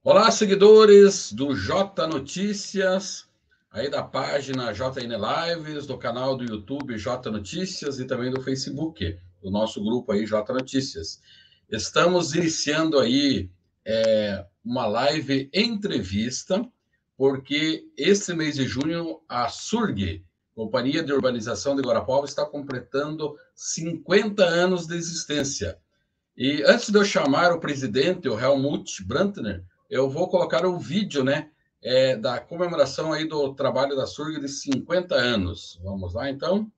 Olá, seguidores do J Notícias, aí da página JN Lives, do canal do YouTube J Notícias e também do Facebook, do nosso grupo aí J Notícias. Estamos iniciando aí uma live entrevista, porque esse mês de junho a SURG, Companhia de Urbanização de Guarapuava, está completando 50 anos de existência. E antes de eu chamar o presidente, o Helmut Brandner, eu vou colocar um vídeo, né, da comemoração aí do trabalho da SURG de 50 anos. Vamos lá, então?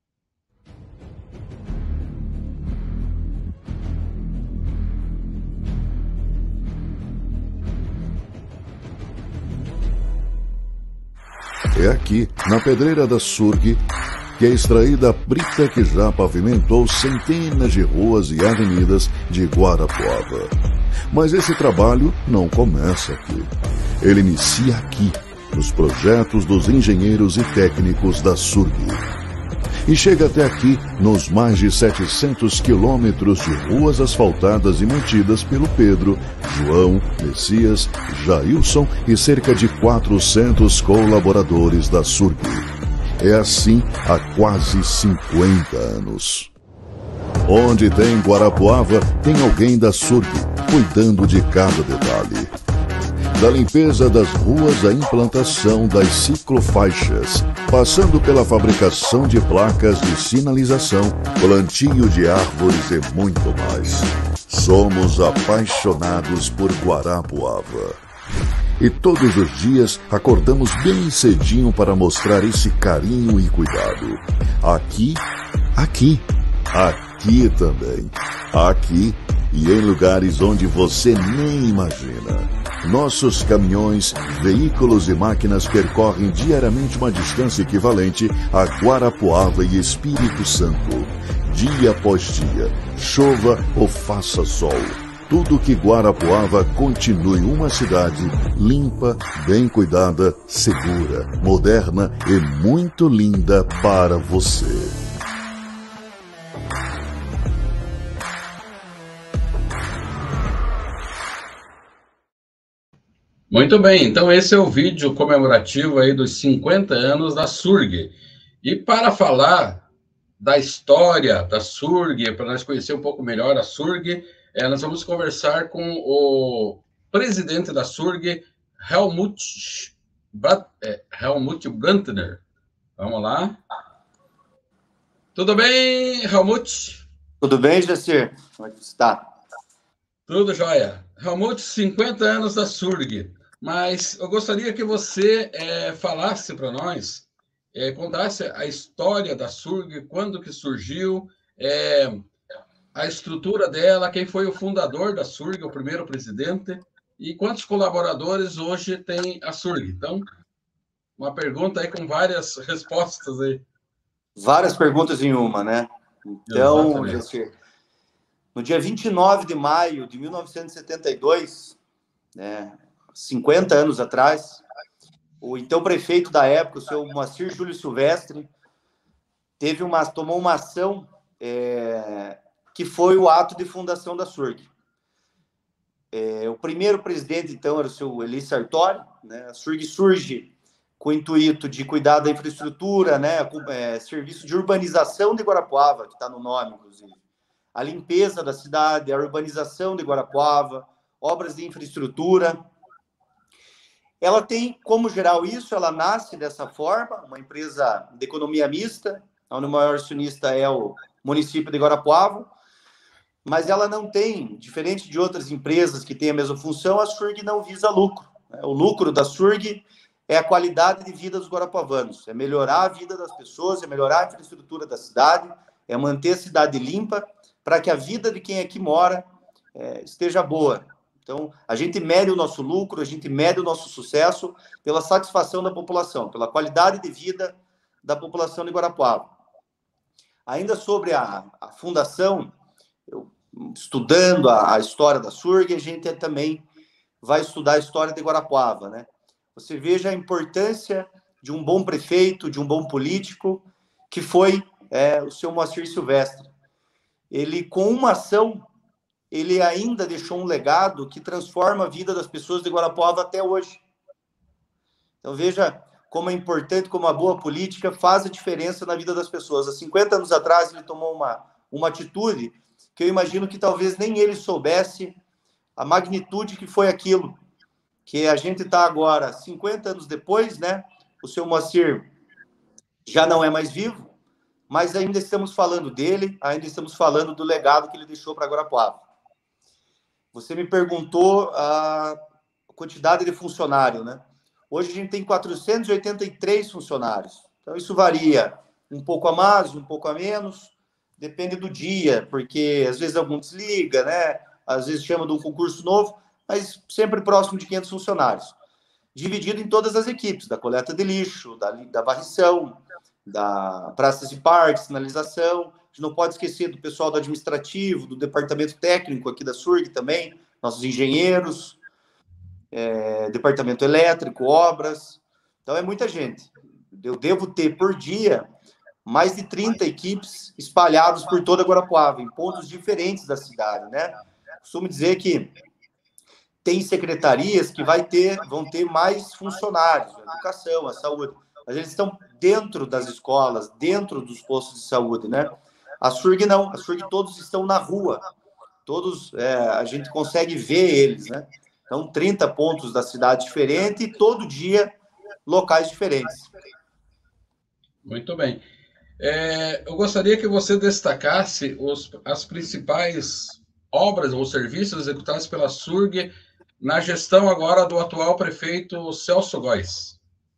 É aqui, na pedreira da SURG, que é extraída a brita que já pavimentou centenas de ruas e avenidas de Guarapuava. Mas esse trabalho não começa aqui. Ele inicia aqui, nos projetos dos engenheiros e técnicos da SURG. E chega até aqui nos mais de 700 quilômetros de ruas asfaltadas e mantidas pelo Pedro, João, Messias, Jailson e cerca de 400 colaboradores da SURG. É assim há quase 50 anos. Onde tem Guarapuava, tem alguém da SURG cuidando de cada detalhe. Da limpeza das ruas à implantação das ciclofaixas, passando pela fabricação de placas de sinalização, plantio de árvores e muito mais. Somos apaixonados por Guarapuava. E todos os dias acordamos bem cedinho para mostrar esse carinho e cuidado. Aqui também. Aqui e em lugares onde você nem imagina. Nossos caminhões, veículos e máquinas percorrem diariamente uma distância equivalente a Guarapuava e Espírito Santo. Dia após dia, chova ou faça sol. Tudo que Guarapuava continue uma cidade limpa, bem cuidada, segura, moderna e muito linda para você. Muito bem, então esse é o vídeo comemorativo aí dos 50 anos da SURG. E para falar da história da SURG, para nós conhecer um pouco melhor a SURG, nós vamos conversar com o presidente da SURG, Helmut Brandner. Vamos lá. Tudo bem, Helmut? Tudo bem, Jacir? Como é que você está? Tudo jóia. Helmut, 50 anos da SURG. Mas eu gostaria que você falasse para nós, contasse a história da SURG, quando que surgiu, a estrutura dela, quem foi o fundador da SURG, o primeiro presidente, e quantos colaboradores hoje tem a SURG. Então, uma pergunta aí com várias respostas aí. Várias perguntas em uma, né? Então, Jacir, no dia 29 de maio de 1972, né, 50 anos atrás, o então prefeito da época, o seu Moacir Júlio Silvestre, tomou uma ação que foi o ato de fundação da SURG. O primeiro presidente, então, era o seu Eli Sartori, né? A SURG surge com o intuito de cuidar da infraestrutura, né? Serviço de urbanização de Guarapuava, que está no nome, inclusive. A limpeza da cidade, a urbanização de Guarapuava, obras de infraestrutura. Ela tem como geral isso, ela nasce dessa forma, uma empresa de economia mista, onde o maior acionista é o município de Guarapuava, mas ela não tem, diferente de outras empresas que têm a mesma função, a SURG não visa lucro. O lucro da SURG é a qualidade de vida dos guarapuavanos, é melhorar a vida das pessoas, é melhorar a infraestrutura da cidade, é manter a cidade limpa, para que a vida de quem aqui mora esteja boa. Então, a gente mede o nosso lucro, a gente mede o nosso sucesso pela satisfação da população, pela qualidade de vida da população de Guarapuava. Ainda sobre a fundação, estudando a história da SURG, a gente também vai estudar a história de Guarapuava, né? Você veja a importância de um bom prefeito, de um bom político, que foi o seu Moacir Silvestre. Ele, com uma ação, ele ainda deixou um legado que transforma a vida das pessoas de Guarapuava até hoje. Então, veja como é importante, como a boa política faz a diferença na vida das pessoas. Há 50 anos atrás, ele tomou uma atitude que eu imagino que talvez nem ele soubesse a magnitude que foi aquilo. Que a gente está agora, 50 anos depois, né? O seu Moacir já não é mais vivo, mas ainda estamos falando dele, ainda estamos falando do legado que ele deixou para Guarapuava. Você me perguntou a quantidade de funcionário, né? Hoje a gente tem 483 funcionários. Então, isso varia um pouco a mais, um pouco a menos, depende do dia, porque às vezes algum desliga, né? Às vezes chama de um concurso novo, mas sempre próximo de 500 funcionários. Dividido em todas as equipes, da coleta de lixo, da varrição, da praças e parques, sinalização. A gente não pode esquecer do pessoal do administrativo, do departamento técnico aqui da SURG também, nossos engenheiros, departamento elétrico, obras. Então, é muita gente. Eu devo ter, por dia, mais de 30 equipes espalhadas por toda Guarapuava, em pontos diferentes da cidade, né? Costumo dizer que tem secretarias que vão ter mais funcionários, a educação, a saúde, mas eles estão dentro das escolas, dentro dos postos de saúde, né? A SURG não, a SURG todos estão na rua, todos, a gente consegue ver eles, né? Então, 30 pontos da cidade diferentes e todo dia locais diferentes. Muito bem. Eu gostaria que você destacasse as principais obras ou serviços executados pela SURG na gestão agora do atual prefeito Celso Góes.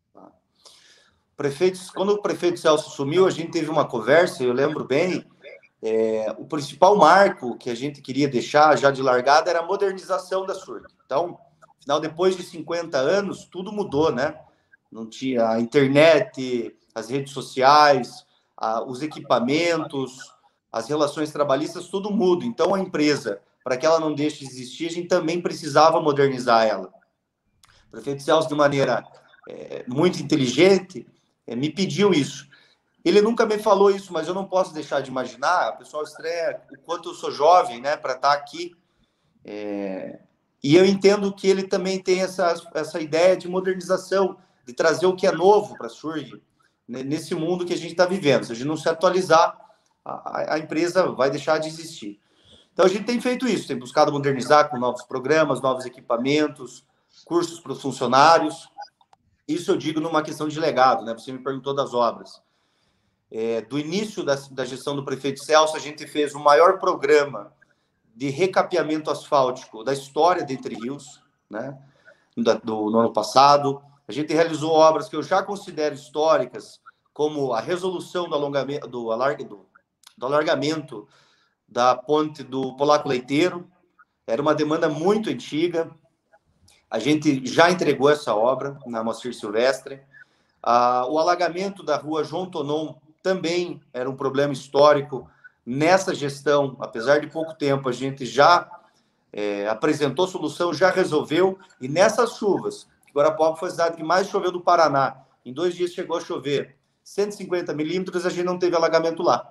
Quando o prefeito Celso assumiu, a gente teve uma conversa, eu lembro bem, o principal marco que a gente queria deixar já de largada era a modernização da SURG. Então, afinal, depois de 50 anos, tudo mudou, né? Não tinha a internet, as redes sociais, os equipamentos, as relações trabalhistas, tudo muda. Então, a empresa, para que ela não deixe de existir, a gente também precisava modernizar ela. O prefeito Celso, de maneira muito inteligente, me pediu isso. Ele nunca me falou isso, mas eu não posso deixar de imaginar, o pessoal estranha o quanto eu sou jovem, né, para estar aqui. E eu entendo que ele também tem essa ideia de modernização, de trazer o que é novo para a SURG, nesse mundo que a gente está vivendo. Se a gente não se atualizar, a empresa vai deixar de existir. Então, a gente tem feito isso, tem buscado modernizar com novos programas, novos equipamentos, cursos para os funcionários. Isso eu digo numa questão de legado, né? Você me perguntou das obras. Do início da gestão do prefeito Celso, a gente fez o maior programa de recapeamento asfáltico da história de Entre Rios, né? No ano passado. A gente realizou obras que eu já considero históricas, como a resolução do alargamento da ponte do Polaco Leiteiro. Era uma demanda muito antiga. A gente já entregou essa obra na Moacir Silvestre. O alagamento da rua João Tonon também era um problema histórico. Nessa gestão, apesar de pouco tempo, a gente já apresentou solução, já resolveu. E nessas chuvas, Guarapuava foi a cidade que mais choveu do Paraná. Em 2 dias chegou a chover 150 milímetros, a gente não teve alagamento lá.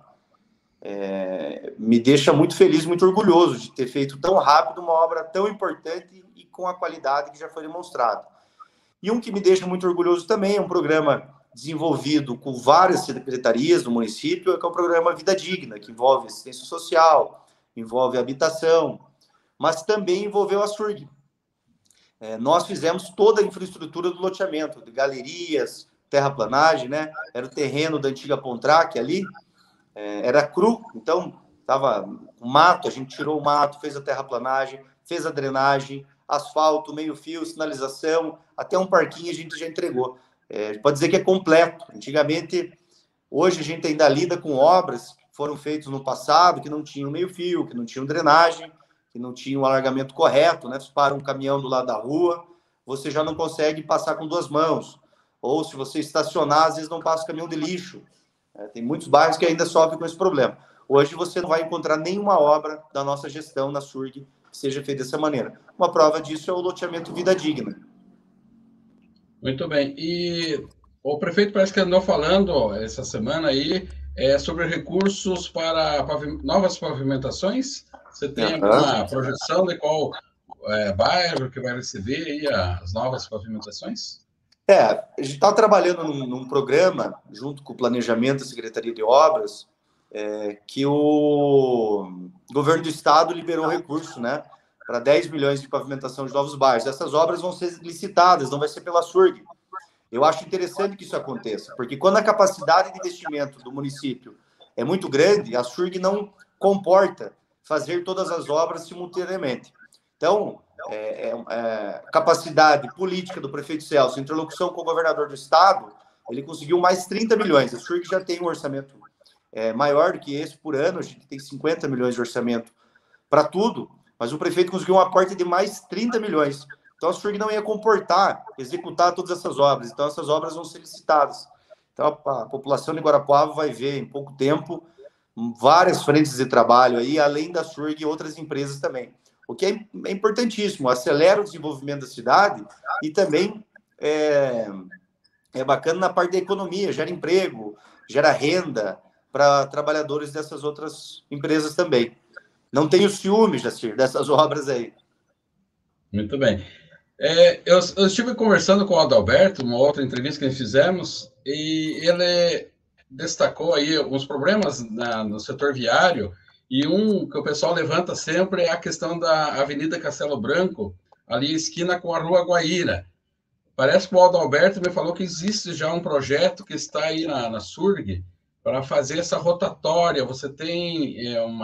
Me deixa muito feliz, muito orgulhoso de ter feito tão rápido uma obra tão importante e com a qualidade que já foi demonstrada. E um que me deixa muito orgulhoso também é um programa desenvolvido com várias secretarias do município, que é o programa Vida Digna, que envolve assistência social, envolve habitação, mas também envolveu a SURG. Nós fizemos toda a infraestrutura do loteamento, de galerias, terraplanagem, né? Era o terreno da antiga Pontrac ali, era cru, então estava mato, a gente tirou o mato, fez a terraplanagem, fez a drenagem, asfalto, meio-fio, sinalização, até um parquinho a gente já entregou. Pode dizer que é completo. Antigamente, hoje a gente ainda lida com obras que foram feitas no passado, que não tinham meio-fio, que não tinham drenagem, que não tinham o alargamento correto, né? Se para um caminhão do lado da rua, você já não consegue passar com 2 mãos. Ou se você estacionar, às vezes não passa o caminhão de lixo. Tem muitos bairros que ainda sofrem com esse problema. Hoje você não vai encontrar nenhuma obra da nossa gestão na SURG que seja feita dessa maneira. Uma prova disso é o loteamento Vida Digna. Muito bem. E o prefeito parece que andou falando essa semana aí sobre recursos para novas pavimentações. Você tem alguma projeção de qual bairro que vai receber aí as novas pavimentações? A gente está trabalhando num programa, junto com o Planejamento da Secretaria de Obras, que o governo do estado liberou recurso, né, para 10 milhões de pavimentação de novos bairros. Essas obras vão ser licitadas, não vai ser pela SURG. Eu acho interessante que isso aconteça, porque quando a capacidade de investimento do município é muito grande, a SURG não comporta fazer todas as obras simultaneamente. Então, capacidade política do prefeito Celso, interlocução com o governador do estado, ele conseguiu mais 30 milhões. A SURG já tem um orçamento maior do que esse por ano, a gente tem 50 milhões de orçamento para tudo, mas o prefeito conseguiu um aporte de mais 30 milhões. Então, a SURG não ia comportar, executar todas essas obras. Então, essas obras vão ser licitadas. Então, a população de Guarapuava vai ver, em pouco tempo, várias frentes de trabalho aí, além da SURG e outras empresas também. O que é importantíssimo, acelera o desenvolvimento da cidade e também é bacana na parte da economia, gera emprego, gera renda para trabalhadores dessas outras empresas também. Não tenho ciúme, Jacir, dessas obras aí. Muito bem. Eu estive conversando com o Adalberto, uma outra entrevista que nós fizemos, e ele destacou aí alguns problemas no setor viário, e um que o pessoal levanta sempre é a questão da Avenida Castelo Branco, ali esquina com a Rua Guaíra. Parece que o Adalberto me falou que existe já um projeto que está aí na SURG para fazer essa rotatória. Você tem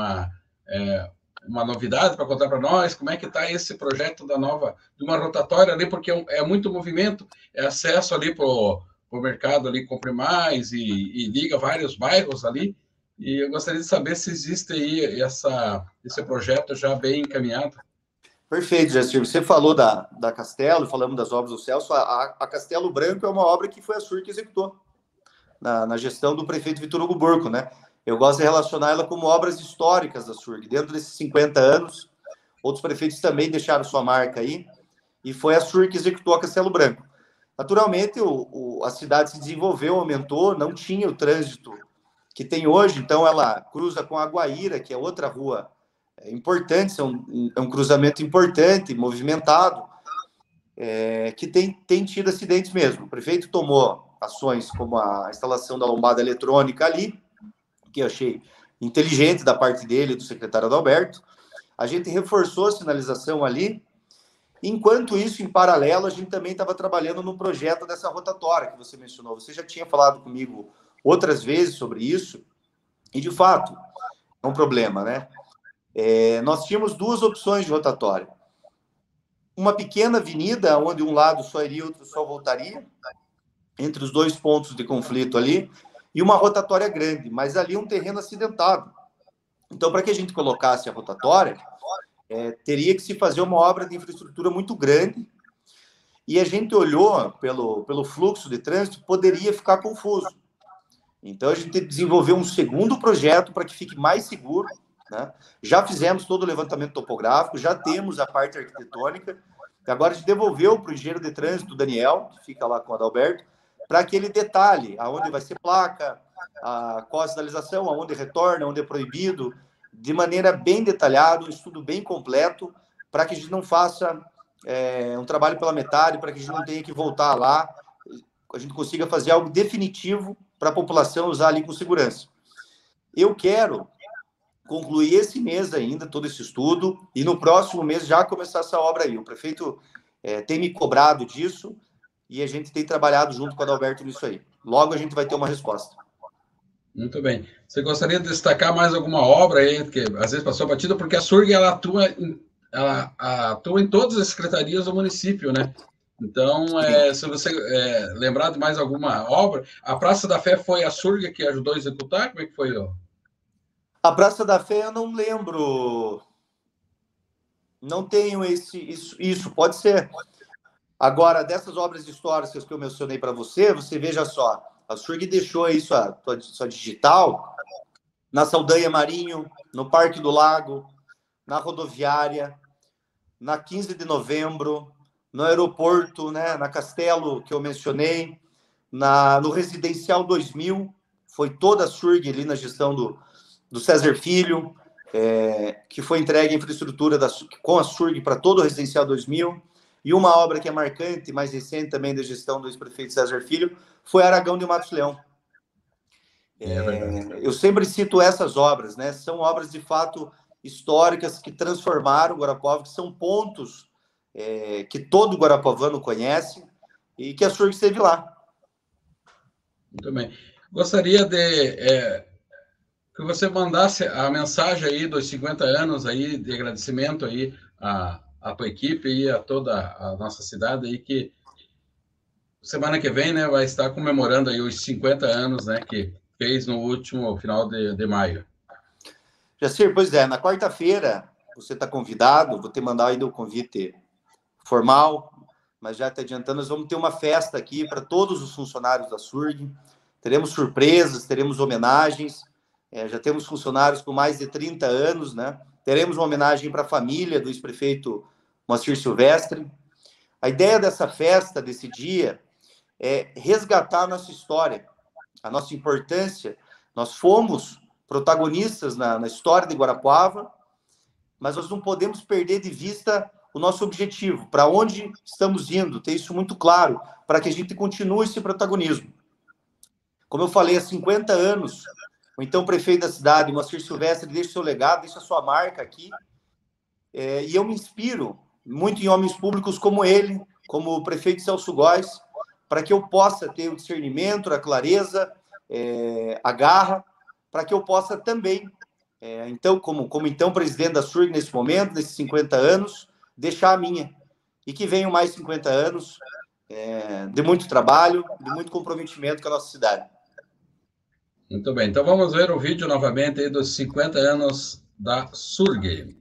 uma novidade para contar para nós? Como é que está esse projeto de uma rotatória ali? Porque é muito movimento, é acesso ali para o mercado ali, Compre Mais e liga vários bairros ali. E eu gostaria de saber se existe aí esse projeto já bem encaminhado. Perfeito, Jacir. Você falou da Castelo, falamos das obras do Celso. A Castelo Branco é uma obra que foi a SURG que executou na gestão do prefeito Vitor Hugo Burco, né? Eu gosto de relacionar ela como obras históricas da SURG. Dentro desses 50 anos, outros prefeitos também deixaram sua marca aí, e foi a SURG que executou a Castelo Branco. Naturalmente, a cidade se desenvolveu, aumentou, não tinha o trânsito que tem hoje, então ela cruza com a Guaíra, que é outra rua importante, é um cruzamento importante, movimentado, que tem tido acidentes mesmo. O prefeito tomou ações como a instalação da lombada eletrônica ali, que eu achei inteligente da parte dele, do secretário Adalberto. A gente reforçou a sinalização ali. Enquanto isso, em paralelo, a gente também estava trabalhando no projeto dessa rotatória que você mencionou. Você já tinha falado comigo outras vezes sobre isso, e de fato, é um problema, né? Nós tínhamos duas opções de rotatória. Uma pequena avenida, onde um lado só iria e outro só voltaria, entre os dois pontos de conflito ali, e uma rotatória grande, mas ali um terreno acidentado. Então, para que a gente colocasse a rotatória, teria que se fazer uma obra de infraestrutura muito grande, e a gente olhou pelo fluxo de trânsito, poderia ficar confuso. Então, a gente desenvolveu um segundo projeto para que fique mais seguro, né? Já fizemos todo o levantamento topográfico, já temos a parte arquitetônica, agora a gente devolveu para o engenheiro de trânsito, Daniel, que fica lá com o Adalberto, para aquele detalhe, aonde vai ser placa, qual a sinalização, aonde retorna, aonde é proibido, de maneira bem detalhada, um estudo bem completo, para que a gente não faça um trabalho pela metade, para que a gente não tenha que voltar lá, a gente consiga fazer algo definitivo para a população usar ali com segurança. Eu quero concluir esse mês ainda todo esse estudo e no próximo mês já começar essa obra aí. O prefeito tem me cobrado disso e a gente tem trabalhado junto com o Adalberto nisso aí. Logo a gente vai ter uma resposta. Muito bem. Você gostaria de destacar mais alguma obra aí, que às vezes passou batida, porque a SURG ela atua em todas as secretarias do município, né? Então, se você lembrar de mais alguma obra, a Praça da Fé foi a SURG que ajudou a executar? Como é que foi? A Praça da Fé eu não lembro. Não tenho isso pode ser. Agora, dessas obras históricas que eu mencionei para você veja só, a SURG deixou aí sua digital na Saldanha Marinho, no Parque do Lago, na rodoviária, na 15 de novembro, no aeroporto, né, na Castelo, que eu mencionei, no Residencial 2000, foi toda a SURG ali na gestão do César Filho, que foi entregue a infraestrutura com a SURG para todo o Residencial 2000, e uma obra que é marcante, mais recente também da gestão do ex-prefeito César Filho, foi Aragão de Matos Leão. Eu sempre cito essas obras, né? São obras de fato históricas que transformaram Guarapuava, que são pontos que todo guarapuavano conhece e que a SURG esteve lá. Muito bem. Gostaria de que você mandasse a mensagem aí dos 50 anos aí de agradecimento aí à tua equipe e a toda a nossa cidade aí, que semana que vem, né, vai estar comemorando aí os 50 anos, né, que fez no último final de maio. Jacir, pois é, na quarta-feira você está convidado, vou te mandar ainda o convite formal, mas já te adiantando, nós vamos ter uma festa aqui para todos os funcionários da SURG, teremos surpresas, teremos homenagens, já temos funcionários com mais de 30 anos, né? Teremos uma homenagem para a família do ex-prefeito Moacir Silvestre. A ideia dessa festa, desse dia, é resgatar a nossa história, a nossa importância. Nós fomos protagonistas na história de Guarapuava, mas nós não podemos perder de vista o nosso objetivo, para onde estamos indo, ter isso muito claro, para que a gente continue esse protagonismo. Como eu falei, há 50 anos, o então prefeito da cidade, Moacir Silvestre, deixa seu legado, deixa sua marca aqui, e eu me inspiro muito em homens públicos como ele, como o prefeito Celso Góes, para que eu possa ter o discernimento, a clareza, a garra, para que eu possa também, então, como então presidente da SURG nesse momento, nesses 50 anos, deixar a minha. E que venham mais 50 anos de muito trabalho, de muito comprometimento com a nossa cidade. Muito bem, então vamos ver o vídeo novamente aí dos 50 anos da SURG.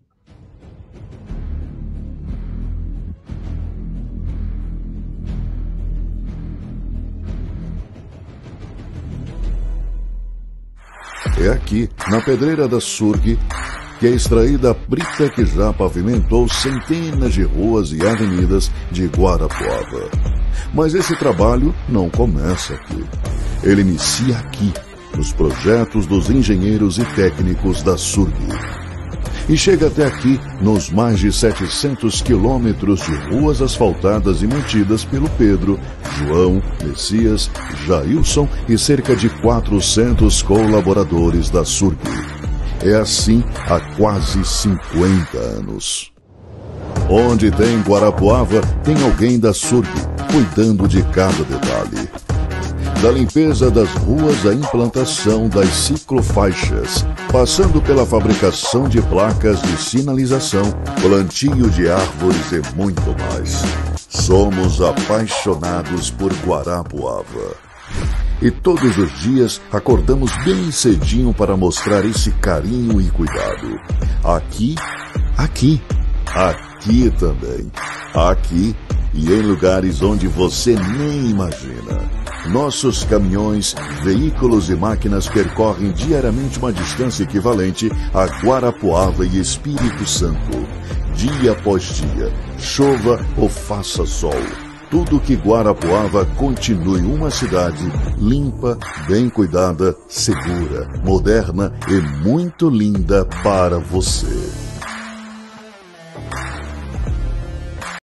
É aqui, na pedreira da SURG, que é extraída a brita que já pavimentou centenas de ruas e avenidas de Guarapuava. Mas esse trabalho não começa aqui. Ele inicia aqui, nos projetos dos engenheiros e técnicos da SURG. E chega até aqui nos mais de 700 quilômetros de ruas asfaltadas e mantidas pelo Pedro, João, Messias, Jailson e cerca de 400 colaboradores da SURG. É assim há quase 50 anos. Onde tem Guarapuava, tem alguém da SURG cuidando de cada detalhe. Da limpeza das ruas à implantação das ciclofaixas, passando pela fabricação de placas de sinalização, plantio de árvores e muito mais. Somos apaixonados por Guarapuava. E todos os dias acordamos bem cedinho para mostrar esse carinho e cuidado. Aqui também. Aqui e em lugares onde você nem imagina. Nossos caminhões, veículos e máquinas percorrem diariamente uma distância equivalente a Guarapuava e Espírito Santo. Dia após dia, chova ou faça sol. Tudo que Guarapuava continue uma cidade limpa, bem cuidada, segura, moderna e muito linda para você.